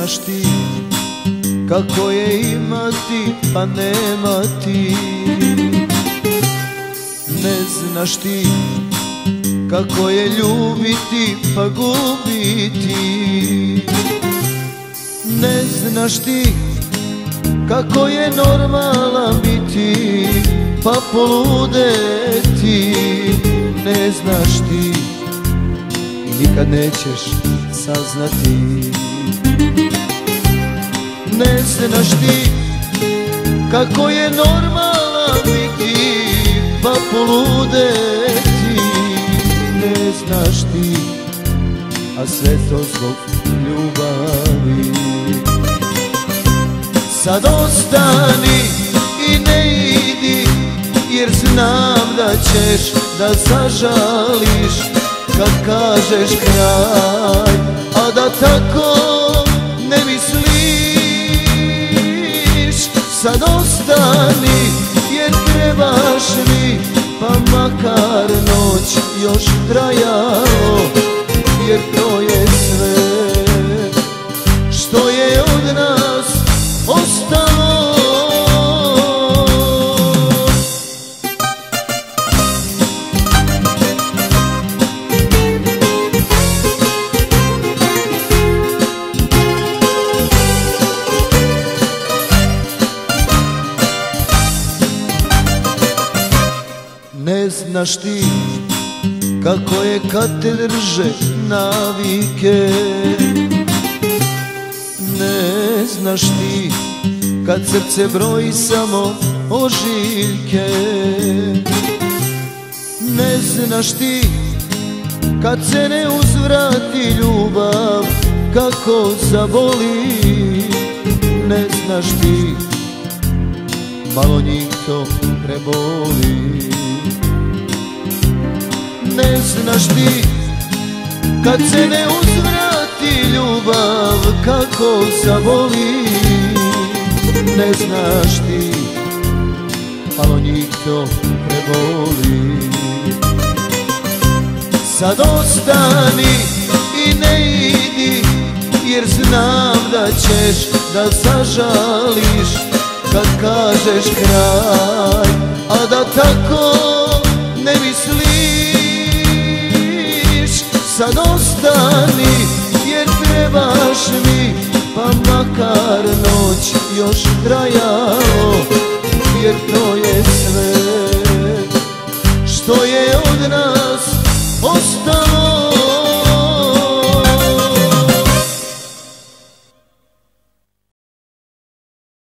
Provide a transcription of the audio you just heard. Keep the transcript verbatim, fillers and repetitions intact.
znaš ti kako je imati pa nemati. Ne znaš ti kako je ljubiti pa gubiti. Ne znaš ti kako je normalan biti pa poludeti. Ne znaš ti i nikad nećeš saznati. Ne znaš ti kako je normalan biti pa poludeti. Ne znaš ti, a sve to zbog ljubavi. Sad ostani i ne idi, jer znam da ćeš da zažališ kad kažeš kraj, a da tako ne misliš. Sad ostani jer trebaš mi, pa makar noć još trajalo, jer to je sve što je od nas ostalo. Ne znaš ti kako je kad te drže navike. Ne znaš ti kad srce broji samo ožiljke. Ne znaš ti kad se ne uzvrati ljubav kako zaboli. Ne znaš ti, malo njih to preboli. Ne znaš ti kad se ne uzvrati ljubav kako zaboli. Ne znaš ti, malo njih to preboli. Sad ostani i ne idi, jer znam da ćeš da zažališ kad kažeš kraj, a da tako ne misliš. Sad ostani jer trebaš mi, pa makar noć još trajalo, jer to je sve